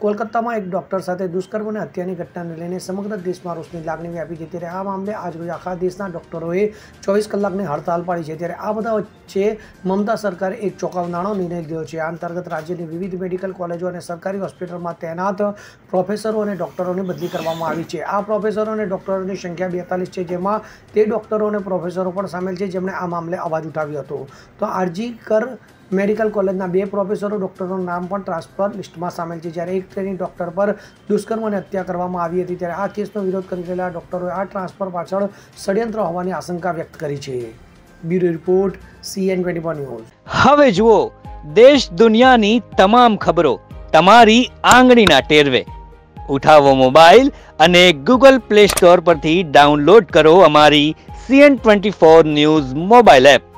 કોલકાતામાં એક ડોક્ટર સાથે દુષ્કર્મ અને હત્યાની ઘટનાને લઈને સમગ્ર દેશમાં રોષની લાગણી વ્યાપી છે। ત્યારે આ મામલે આજરોજ આખા દેશના ડોક્ટરોએ 24 કલાકની હડતાલ પાડી છે। ત્યારે આ બધા વચ્ચે મમતા સરકારે એક ચોંકાવનારો નિર્ણય લીધો છે। આ અંતર્ગત રાજ્યની વિવિધ મેડિકલ કોલેજો અને સરકારી હોસ્પિટલમાં તૈનાત પ્રોફેસરો અને ડોક્ટરોની બદલી કરવામાં આવી છે। આ પ્રોફેસરો અને ડોક્ટરોની સંખ્યા 42 છે, જેમાં તે ડોક્ટરો અને પ્રોફેસરો પણ સામેલ છે જેમણે આ મામલે અવાજ ઉઠાવ્યો હતો। તો આરજી કર મેડિકલ કોલેજના 2 પ્રોફેસરો ડોક્ટરોનું નામ પણ ટ્રાન્સફર લિસ્ટમાં સામેલ છે। જ્યારે એક ટ્રેનિંગ ડોક્ટર પર દુષ્કર્મ અને હત્યા કરવામાં આવી હતી। ત્યારે આ કેસનો વિરોધ કરી રહેલા ડોક્ટરોએ આ ટ્રાન્સફર પાછળ ષડયંત્ર હોવાની આશંકા વ્યક્ત કરી છે। Bureau report CN24 news. હવે જુઓ દેશ દુનિયાની તમામ ખબરો તમારી આંગળીના ટેરવે। ઉઠાવો મોબાઈલ અને Google Play Store પરથી ડાઉનલોડ કરો અમારી CN24 ન્યૂઝ મોબાઈલ એપ।